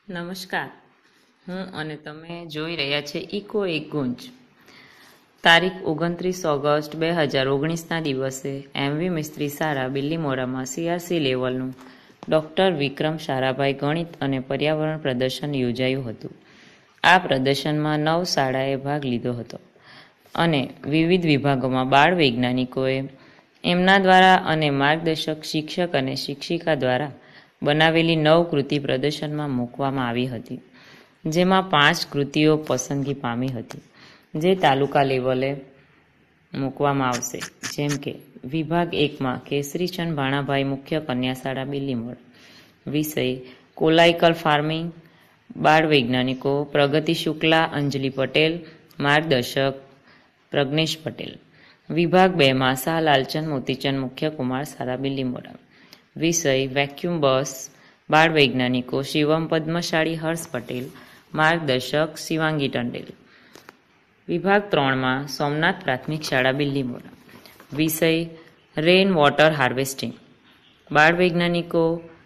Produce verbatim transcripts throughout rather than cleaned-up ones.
નમસ્કાર, હું અને તમે જોઈ રહ્યા છે ઇકો એક ગુંજ. તારીખ ઓગણત્રીસ ઓગસ્ટ બે હજાર ઓગણીસના દિવસે એમવી મિસ્ત્રી શાળા બિલ્લીમોરામાં સીઆરસી લેવલનું ડૉક્ટર વિક્રમ સારાભાઈ ગણિત અને પર્યાવરણ પ્રદર્શન યોજાયું હતું. આ પ્રદર્શનમાં નવ શાળાએ ભાગ લીધો હતો અને વિવિધ વિભાગોમાં બાળ વૈજ્ઞાનિકોએ એમના દ્વારા અને માર્ગદર્શક શિક્ષક અને શિક્ષિકા દ્વારા બનાવેલી નવ કૃતિ પ્રદર્શનમાં મૂકવામાં આવી હતી, જેમાં પાંચ કૃતિઓ પસંદગી પામી હતી, જે તાલુકા લેવલે મૂકવામાં આવશે. જેમ કે વિભાગ એકમાં કેસરીચંદ ભાણાભાઈ મુખ્ય કન્યા શાળા બિલ્લીમોરા, વિષય કોલાઇકલ ફાર્મિંગ, બાળ વૈજ્ઞાનિકો પ્રગતિ શુક્લા, અંજલિ પટેલ, માર્ગદર્શક પ્રજ્ઞેશ પટેલ. વિભાગ બેમાં શાહ લાલચંદ મોતીચંદ મુખ્ય કુમાર શાળા બિલ્લીમોરા, વિષય વેક્યુમ બસ, બાળ વૈજ્ઞાનિકો શિવમ પદ્મશાળી, હર્ષ પટેલ, માર્ગદર્શક શિવાંગી ટંડેલ. વિભાગ ત્રણમાં સોમનાથ પ્રાથમિક શાળા બિલ્લીમોરા, વિષય રેન વોટર હાર્વેસ્ટિંગ, બાળ વૈજ્ઞાનિકો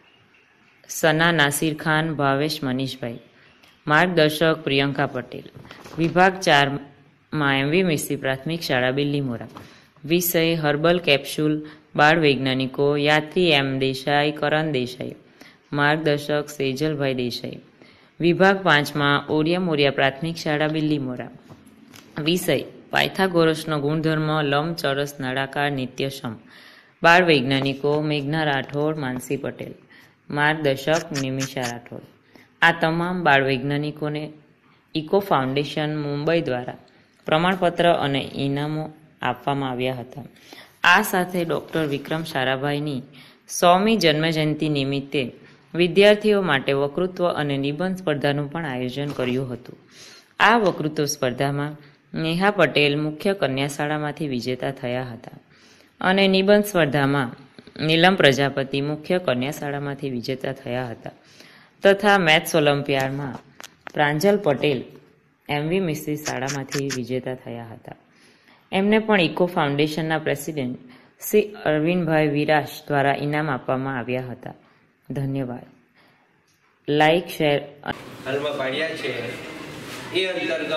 સના નાસિર ખાન, ભાવેશ મનીષભાઈ, માર્ગદર્શક પ્રિયંકા પટેલ. વિભાગ ચારમાં એમવી મિસ્ત્રી પ્રાથમિક શાળા બિલ્લીમોરા, વિષય હર્બલ કેપ્સ્યુલ, બાળ વૈજ્ઞાનિકો યાત્રી એમ દેસાઈ, કરણ દેસાઈ, માર્ગદર્શક સેજલભાઈ દેસાઈ. વિભાગ પાંચમાં ઓરિયા મોરિયા પ્રાથમિક શાળા બિલ્લીમોરા, વિષય પાયથાગોરસનો ગુણધર્મ લંબચોરસ નળાકાર નિત્યસમ, બાળ વૈજ્ઞાનિકો મેઘના રાઠોડ, માનસી પટેલ, માર્ગદર્શક નિમિષા રાઠોડ. આ તમામ બાળ વૈજ્ઞાનિકોને ઇકો ફાઉન્ડેશન મુંબઈ દ્વારા પ્રમાણપત્ર અને ઇનામો આપવામાં આવ્યા હતા. આ સાથે ડૉક્ટર વિક્રમ સારાભાઈની સોમી જન્મજયંતિ નિમિત્તે વિદ્યાર્થીઓ માટે વક્તૃત્વ અને નિબંધ સ્પર્ધાનું પણ આયોજન કર્યું હતું. આ વક્તૃત્વ સ્પર્ધામાં નેહા પટેલ મુખ્ય કન્યા શાળામાંથી વિજેતા થયા હતા અને નિબંધ સ્પર્ધામાં નીલમ પ્રજાપતિ મુખ્ય કન્યા શાળામાંથી વિજેતા થયા હતા તથા મેથ્સ ઓલિમ્પિયાડમાં પ્રાંજલ પટેલ એમવી મિસ્ત્રી શાળામાંથી વિજેતા થયા હતા. એમને પણ ઇકો ફાઉન્ડેશનના પ્રેસિડેન્ટ શ્રી અરવિંદભાઈ વિરાશ દ્વારા ઇનામ આપવામાં આવ્યા હતા. ધન્યવાદ. લાઈક, શેર હાલમાં પાડ્યા છે એ અંતર્ગત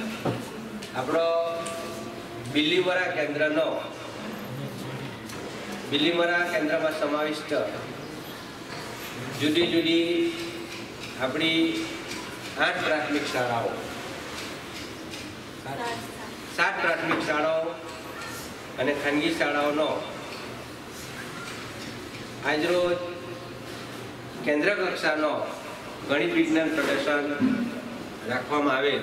આપણો બિલ્લીમોરા કેન્દ્રનો બિલ્લીમોરા કેન્દ્રમાં સમાવિષ્ટ જુદી જુદી આપણી આઠ પ્રાથમિક શાળાઓ સાત પ્રાથમિક શાળાઓ અને ખાનગી શાળાઓનો આજરોજ કેન્દ્ર કક્ષાનો ગણિત વિજ્ઞાન પ્રદર્શન રાખવામાં આવે.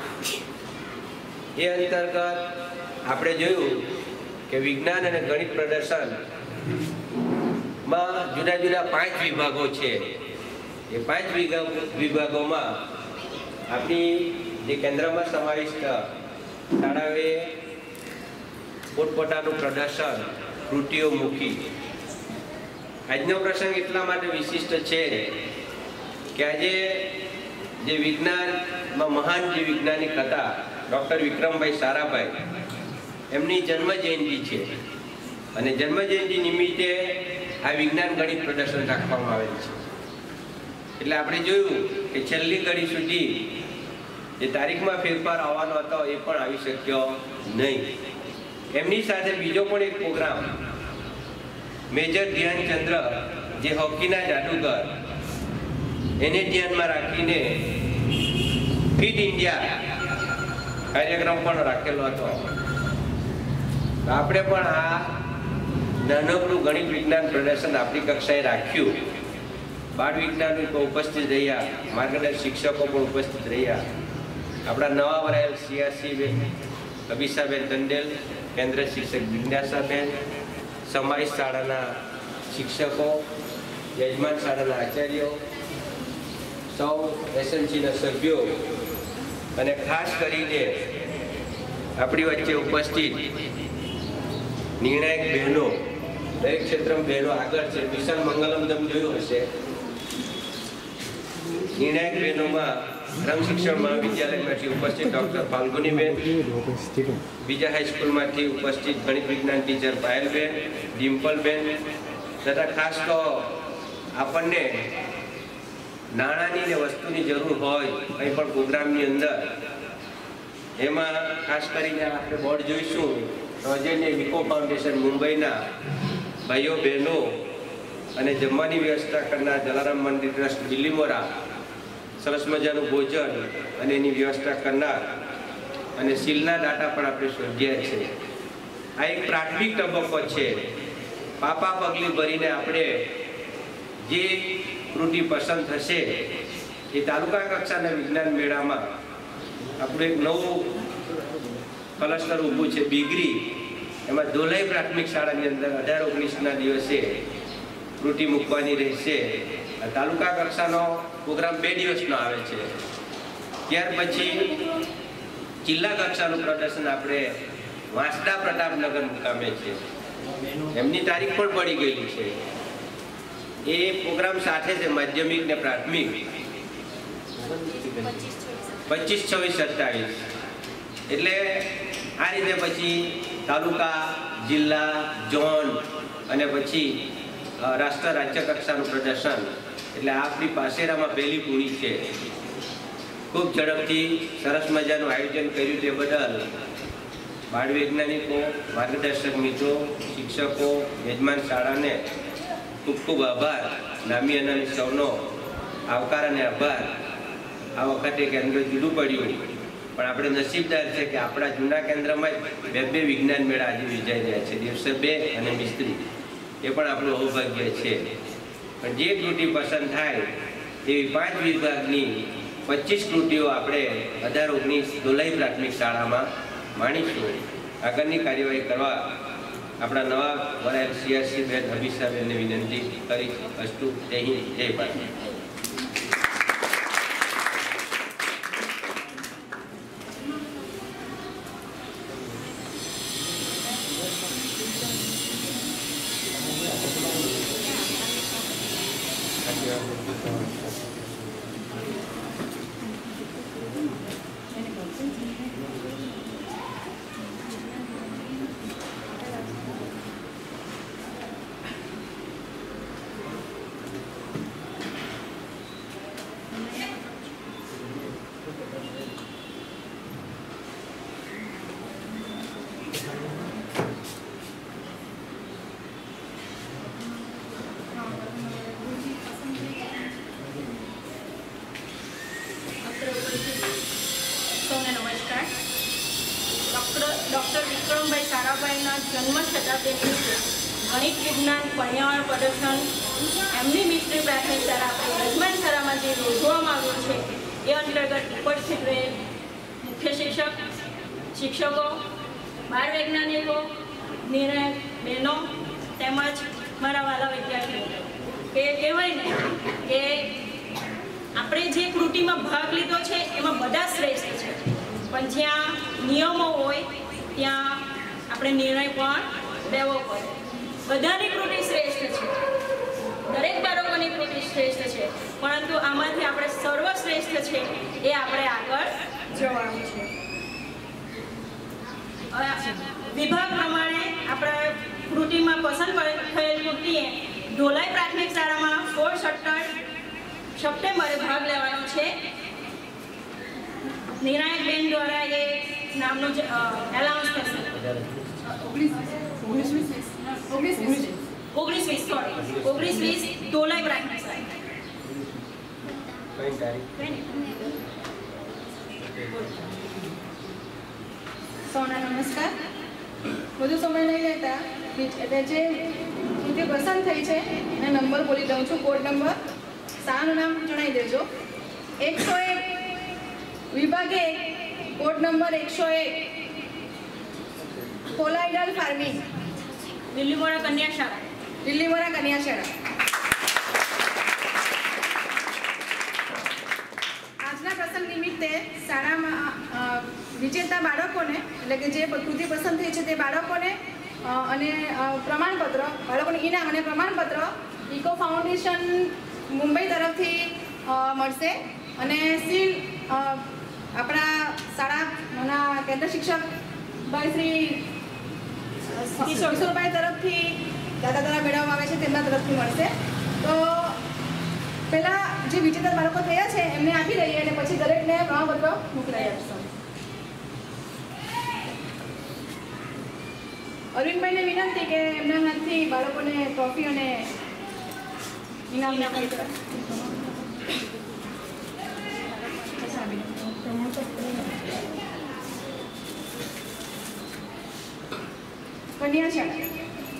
એ અંતર્ગત આપણે જોયું કે વિજ્ઞાન અને ગણિત પ્રદર્શનમાં જુદા જુદા પાંચ વિભાગો છે. એ પાંચ વિભાગોમાં આપણી જે કેન્દ્રમાં સમાવિષ્ટ શાળાઓએ પોતપોતાનું પ્રદર્શન કૃતિઓ મૂકી. આજનો પ્રસંગ એટલા માટે વિશિષ્ટ છે કે આજે જે વિજ્ઞાનમાં મહાન જે વૈજ્ઞાનિક હતા ડૉક્ટર વિક્રમભાઈ સારાભાઈ, એમની જન્મ જયંતિ છે અને જન્મ જયંતિ નિમિત્તે આ વિજ્ઞાન ગણિત પ્રદર્શન રાખવામાં આવેલ છે. એટલે આપણે જોયું કે છેલ્લી ઘડી સુધી જે તારીખમાં ફેરફાર આવવાનો હતો એ પણ આવી શક્યો નહીં. એમની સાથે બીજો પણ એક પ્રોગ્રામ મેજર ધ્યાનચંદ્ર જે હોકીના જાદુગર, એને ધ્યાનમાં રાખીને ફિટ ઇન્ડિયા કાર્યક્રમ પણ રાખેલો હતો. તો આપણે પણ આ નાનકડું ગણિત વિજ્ઞાન પ્રદર્શન આપણી કક્ષાએ રાખ્યું. બાળ વૈજ્ઞાનિકો ઉપસ્થિત રહ્યા, માર્ગદર્શક શિક્ષકો પણ ઉપસ્થિત રહ્યા. આપણા નવા વરાયેલ સીઆરસી બેન અભિષાબેન ટંડેલ, કેન્દ્ર શિક્ષક જિજ્ઞાસાબેન, સમાજ શાળાના શિક્ષકો, યજમાન શાળાના આચાર્યો, સૌ એસએમસીના સભ્યો અને ખાસ કરીને આપણી વચ્ચે ઉપસ્થિત નિર્ણાયક બહેનો, દરેક ક્ષેત્રમાં બહેનો આગળ છે. વિશાલ મંગલમ તમે જોયું હશે. નિર્ણાયક બહેનોમાં રંગ શિક્ષણ મહાવિદ્યાલયમાંથી ઉપસ્થિત ડૉક્ટર ફાલ્ગુનીબેન, બીજા હાઈસ્કૂલમાંથી ઉપસ્થિત ગણિત વિજ્ઞાન ટીચર પાયલબેન, ડિમ્પલબેન તથા ખાસ તો આપણને નાણાંની ને વસ્તુની જરૂર હોય કંઈ પણ પ્રોગ્રામની અંદર, એમાં ખાસ કરીને આપણે બોર્ડ જોઈશું તો અજયને વિકો ફાઉન્ડેશન મુંબઈના ભાઈઓ બહેનો અને જમવાની વ્યવસ્થા કરનાર જલારામ મંદિર ટ્રસ્ટ બિલ્લીમોરા સરસ મજાનું ભોજન અને એની વ્યવસ્થા કરનાર અને સીલના દાટા પણ આપણે શોધ્યા છે. આ એક પ્રાથમિક તબક્કો છે. પાપા પગલી ભરીને આપણે જે કૃતિ પસંદ થશે એ તાલુકા કક્ષાના વિજ્ઞાન મેળામાં આપણું એક નવું ક્લસ્ટર ઊભું છે બીગરી. એમાં ધોલાઈ પ્રાથમિક શાળાની અંદર અઢાર ઓગણીસના દિવસે કૃતિ મૂકવાની રહેશે. તાલુકા કક્ષાનો પ્રોગ્રામ બે દિવસનો આવે છે. ત્યાર પછી જિલ્લા કક્ષાનું પ્રદર્શન આપણે વાંસદા પ્રતાપનગર મુકામે છે. એમની તારીખ પણ પડી ગયેલી છે. એ પ્રોગ્રામ સાથે છે માધ્યમિક ને પ્રાથમિક પચીસ છવ્વીસ સત્તાવીસ. એટલે આ રીતે પછી તાલુકા, જિલ્લા, ઝોન અને પછી રાષ્ટ્ર રાજ્ય કક્ષાનું પ્રદર્શન. એટલે આપણી પાસેરામાં પહેલી પૂરી છે. ખૂબ ઝડપથી સરસ મજાનું આયોજન કર્યું તે બદલ બાળ વૈજ્ઞાનિકો, માર્ગદર્શક મિત્રો, શિક્ષકો, યજમાન શાળાને ખૂબ ખૂબ આભાર. નામી અનામી સૌનો આવકાર અને આભાર. આ વખતે કેન્દ્ર જુદું પડ્યું પણ આપણે નસીબદાર છે કે આપણા જૂના કેન્દ્રમાં જ બે બે વિજ્ઞાન મેળા આજે યોજાઈ રહ્યા છે, દિવસે બે અને મિસ્ત્રી. એ પણ આપણું સૌભાગ્ય છે. પણ જે કૃતિ પસંદ થાય એવી પાંચ વિભાગની પચીસ કૃતિઓ આપણે અઢાર ઓગણીસ ધોલાઈ પ્રાથમિક શાળામાં માણીશું. આગળની કાર્યવાહી કરવા આપણા નવા વડાયેલ સીઆરસી બેન અભિષાબેનને વિનંતી કરી. અસ્તુ. જય હિન્દ, જય ભારત. ડૉક્ટર વિક્રમભાઈ સારાભાઈના જન્મ શતાબ્દી નિમિત્તે ગણિત વિજ્ઞાન પર્યાવરણ પ્રદર્શન એમની મિસ્ત્રી પ્રાથમિક શાળા આપણે યજમાન શાળામાં જે યોજવામાં આવ્યું છે એ અંતર્ગત ઉપસ્થિત રહેલ મુખ્ય શિક્ષક, શિક્ષકો, બાળ વૈજ્ઞાનિકો, નિર્ણાયક બહેનો તેમજ મારા વાલા વિદ્યાર્થીઓ કે કહેવાય ને કે આપણે જે કૃતિમાં ભાગ લીધો છે એમાં બધા શ્રેષ્ઠ છે, પણ જ્યાં નિયમો હોય ત્યાં આપણે નિર્ણય પણ લેવો પડે. બધાની કૃતિ શ્રેષ્ઠ છે, દરેક બાળકોની કૃતિ શ્રેષ્ઠ છે, પરંતુ આમાંથી આપણે સર્વશ્રેષ્ઠ છે એ આપણે આગળ જવાનું છે. વિભાગ પ્રમાણે આપણે કૃતિમાં પસંદ થયેલ કૃતિએ ઢોલાઈ પ્રાથમિક શાળામાં સોળ સત્તર સપ્ટેમ્બરે ભાગ લેવાનો છે. નિર્ણાયક બેન દ્વારા એ નામનું એલાઉન્સ થશે. ઓગણીસ વીસ સોરી ઓગણીસ વીસ ઢોલાઈ પ્રાથમિક શાળા. સૌના નમસ્કાર. વધુ સમય નહીં લેતા એટલે જે કૃતિ પસંદ થઈ છે એના નંબર બોલી દઉં છું. કોડ નંબર શાળાનું નામ જણાવી દેજો. એકસો એક વિભાગ એક, કોડ નંબર એકસો એક, કોલાઇડલ ફાર્મિંગ, બિલ્લીમોરા કન્યા શાળા. બિલ્લીમોરા કન્યા શાળા. આજના પ્રસંગ નિમિત્તે શાળામાં વિજેતા બાળકોને એટલે કે જે કૃતિ પસંદ થઈ છે તે બાળકોને અને પ્રમાણપત્ર, બાળકોને ઇનામ અને પ્રમાણપત્ર ઇકો ફાઉન્ડેશન મુંબઈ તરફથી મળશે. અને સીલ આપણા શાળાના કેન્દ્ર શિક્ષક ભાઈ શ્રી કિશોરભાઈ તરફથી દાદા દ્વારા મેળવવામાં આવે છે તેમના તરફથી મળશે. તો પહેલા જે વિજેતા બાળકો થયા છે એમને આપી દઈએ અને પછી દરેકને પ્રમાણપત્ર મોકલાઈ આપશું. અરવિંદભાઈને વિનંતી કે એમના હાથથી બાળકોને ટ્રોફી અને ઇનામ વિતરણ કરે. કન્યા શાળા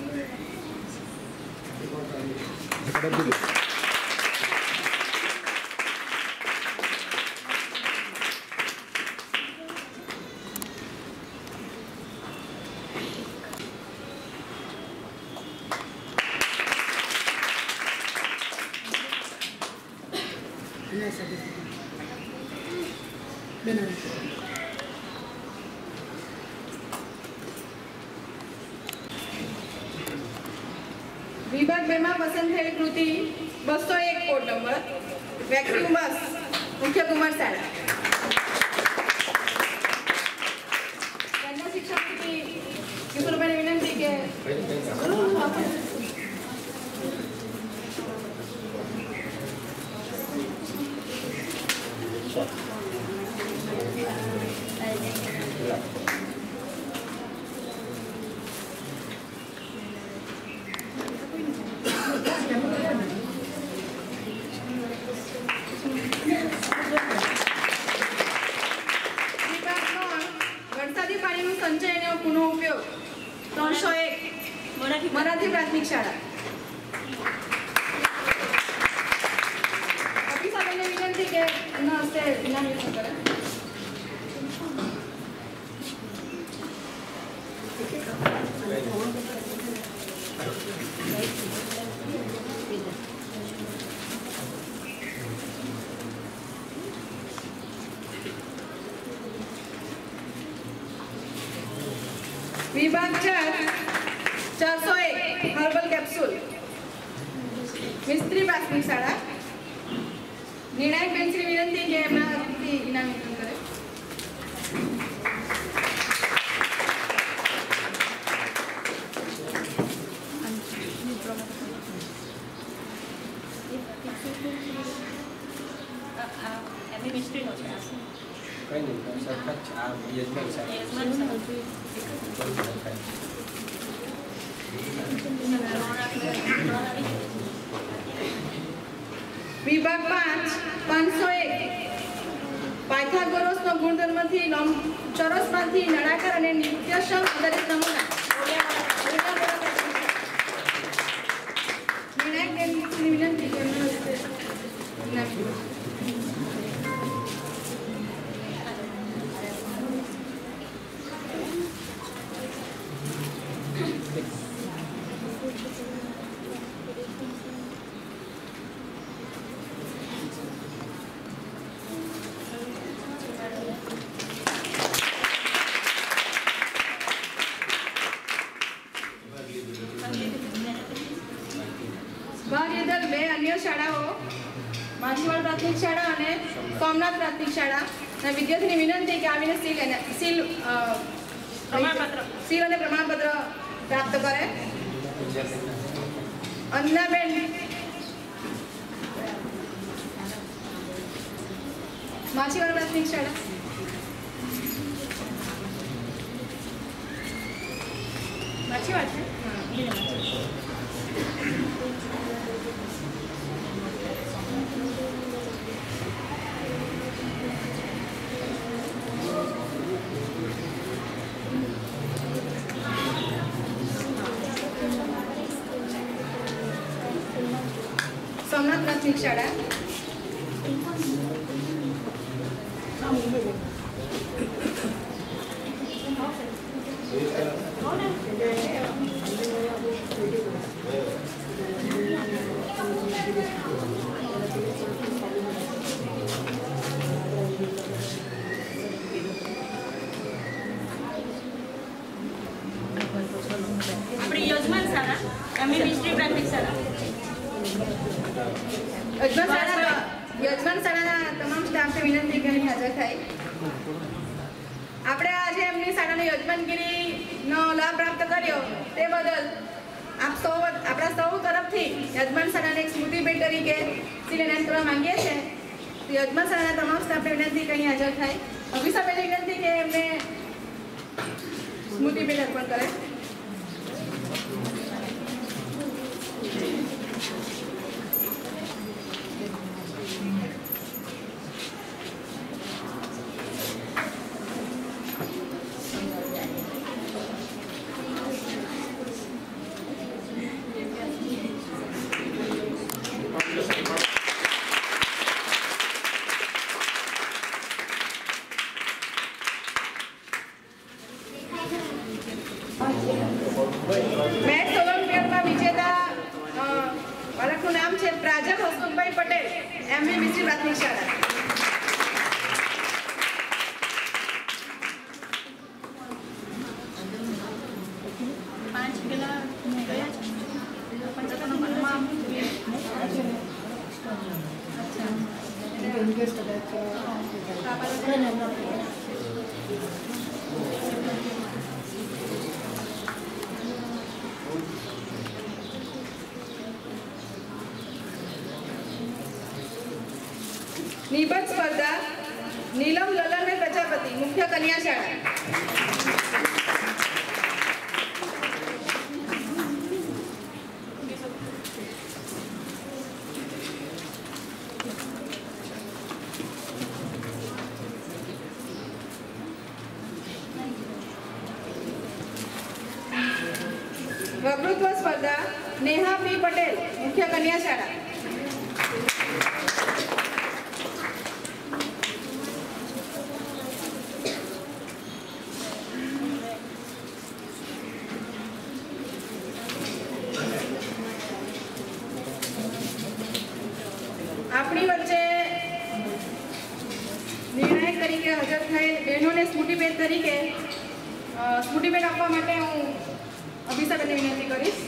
વિભાગ બે માં પસંદ થયેલી કૃતિ બસો એક કોડ નંબર વેક્યુમ બસ મુખ્ય કુમાર શાળા. કન્યા શિક્ષણ કૃતિ કિશોરભાઈને વિનંતી કે વરસાદી પાણીનું સંચય અને પુનઃ ઉપયોગ ત્રણસો એક મરાઠી પ્રાથમિક શાળા. અભિષાબેનને વિનંતી કે એમના હસ્તે ઇનામ વિતરણ કરે. વિભાગ ચાર ચારસો એક હર્બલ કેપ્સ્યુલ મિસ્ત્રી પ્રાથમિક શાળા. નિર્ણાયક બેનશ્રી વિનંતી કે એમના હાથથી ઇનામ વિતરણ કરે. એમની મિસ્ત્રીનો છે કઈ નહીં સરખા જ આ યજમાન સાહેબ વિભાગ પાંચ પાંચસો એક પાયથાગોરસનો ગુણધર્મથી લંબચોરસમાંથી નળાકાર અને નિત્યસમ આધારિત નમૂના. નિર્ણાયક બેનની વિનંતી કે એમના હસ્તે ઇનામ. ભાગ લીધેલ બે અન્ય શાળાઓ માછીવાડ પ્રાથમિક શાળા અને સોમનાથ પ્રાથમિક શાળા ના વિદ્યાર્થીની વિનંતી કે આવીને સીલ અને સીલ પ્રમાણપત્ર સીલ અને પ્રમાણપત્ર પ્રાપ્ત કરે. અંજનાબેન માછીવાડ પ્રાથમિક શાળા. માછીવાડ છે. સોમનાથ પ્રાથમિક શાળા. આપણી યજમાન શાળા એમની મિસ્ત્રી પ્રાથમિક શાળા. યજમાન શાળા યજમાન શાળાના તમામ સ્ટાફને વિનંતી કરી હાજર થાય. આપણે આજે એમની શાળાની યજમાનગીરીનો લાભ પ્રાપ્ત કર્યો તે બદલ આપ સૌ આપણા સૌ તરફથી યજમાન શાળાને એક સ્મૃતિ ભેટ તરીકે સીલ એનાયત કરવા માંગીએ છીએ. યજમાન શાળાના તમામ સ્ટાફને વિનંતી કે અહીં હાજર થાય. અભિષાબેનને વિનંતી કે એમને સ્મૃતિ ભેટ અર્પણ કરે. મેચ ઓલિમ્પિયાડમાં વિજેતા બાળકનું નામ છે પ્રાજલ હસમુખભાઈ પટેલ, એમવી મિશ્રી પ્રાથમિક શાળા. પાંચ પેલા ગયા નિબંધ સ્પર્ધા નીલમ લલનભાઈ પ્રજાપતિ, મુખ્ય કન્યા શાળા. વક્તૃત્વ સ્પર્ધા નેહા પી પટેલ, મુખ્ય કન્યા શાળા. આપણી વચ્ચે નિર્ણાયક તરીકે હાજર થયેલ બહેનોને સ્મૃતિભેટ તરીકે સ્મૃતિભેટ આપવા માટે હું અભિષાબેનને વિનંતી કરીશ.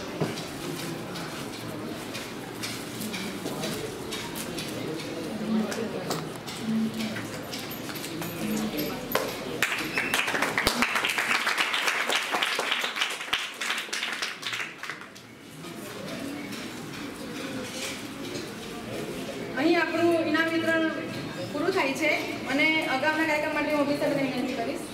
અહીં આપણું ઇનામ વિતરણ પૂરું થાય છે અને અગાઉના કાર્યક્રમ માટે હું અભિષાબેનને વિનંતી કરીશ.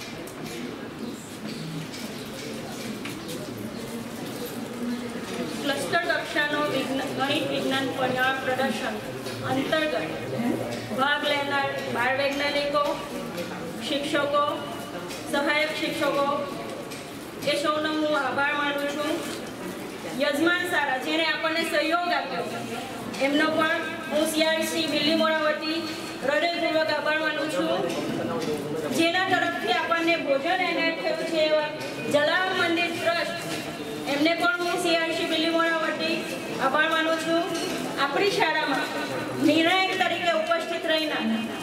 ક્લસ્ટર કક્ષાનો ગણિત વિજ્ઞાન પર્યાવરણ પ્રદર્શન અંતર્ગત ભાગ લેનાર બાળ વૈજ્ઞાનિકો, શિક્ષકો, સહાયક શિક્ષકો એ સૌનો હું આભાર માનું છું. યજમાન શાળા જેને આપણને સહયોગ આપ્યો એમનો પણ હું સીઆરસી બિલ્લીમોરા વતી હૃદયપૂર્વક આભાર માનું છું. જેના તરફથી આપણને ભોજન એનાયત થયું છે એવા જલારામ મંદિર ટ્રસ્ટ એમને પણ હું સીઆરસી બિલ્લીમોરા વતી આભાર માનું છું. આપણી શાળામાં નિર્ણાયક તરીકે ઉપસ્થિત રહીને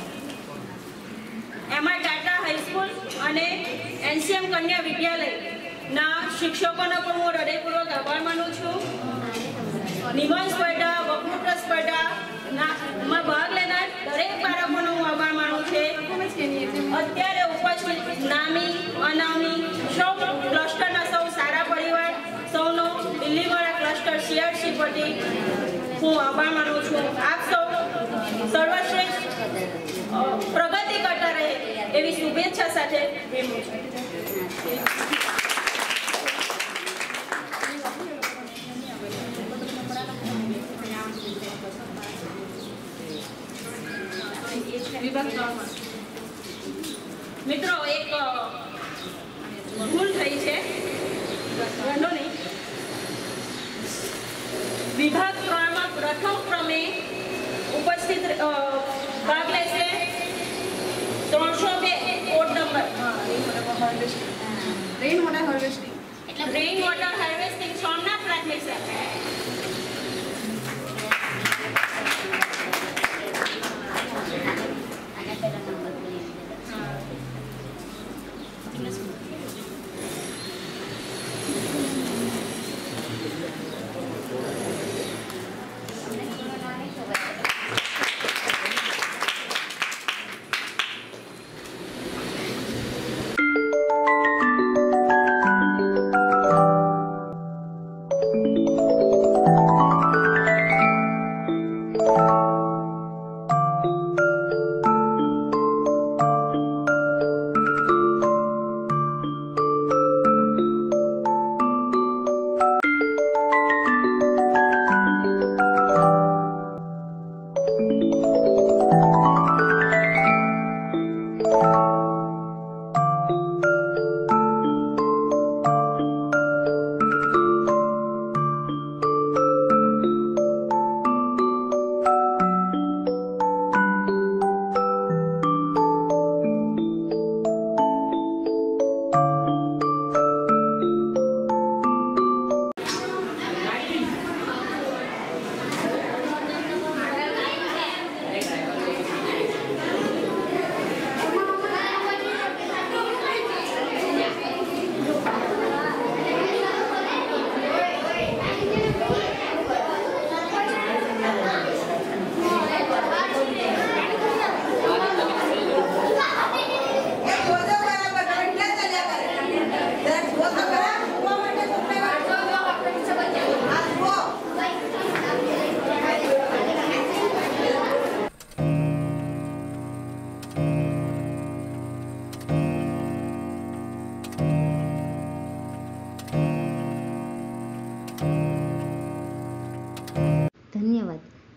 એમાં ટાટા હાઈસ્કૂલ અને એનસીએમ કન્યા વિદ્યાલયના શિક્ષકોનો પણ હું હૃદયપૂર્વક આભાર માનું છું. નિબંધ સ્પર્ધા, વક્તૃત્વ સ્પર્ધામાં ભાગ લેનાર દરેક બાળકોનો હું આભાર માનું છું. અત્યારે ઉપસ્થિત નામી અનામી સૌ ક્લસ્ટરના સૌ સારા પરિવાર સૌનો બિલ્લીમોરા ક્લસ્ટર સીઆરસી પરથી હું આભાર માનું છું. આપ સૌ સર્વશ્રેષ્ઠ પ્રગતિ કરતા રહે એવી શુભેચ્છા સાથે વિરમું છું. મિત્રો એક ભૂલ થઈ છે, વાંધો નહીં. વિભાગ ત્રણમાં પ્રથમ ક્રમે ઉપસ્થિત ભાગ લેશે ત્રણસો બે code number rain water harvesting એટલે રેઇન વોટર હાર્વેસ્ટિંગ સોમનાથ પ્રાથમિક શાળા.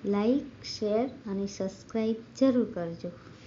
લાઈક શેર અને સબસ્ક્રાઈબ જરૂર કરજો.